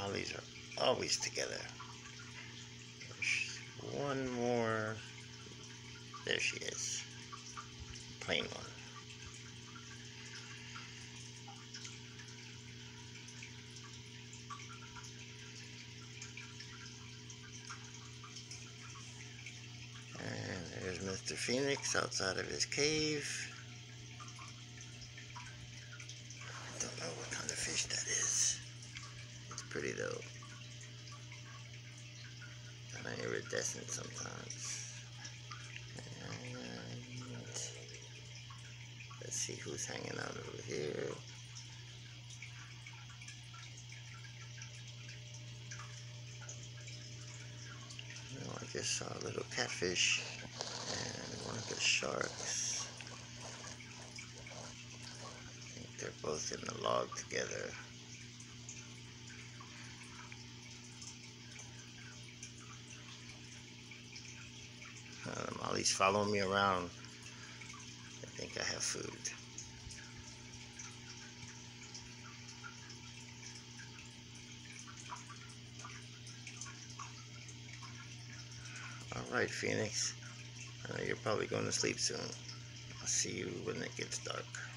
mollies are always together. There's one more. There she is. Plain one. And there's Mr. Phoenix outside of his cave. I don't know what kind of fish that is. It's pretty though. Kind of iridescent sometimes. And let's see who's hanging out over here. I just saw a little catfish and one of the sharks. I think they're both in the log together. The mollies following me around. I think I have food. Alright, Phoenix. I know you're probably going to sleep soon. I'll see you when it gets dark.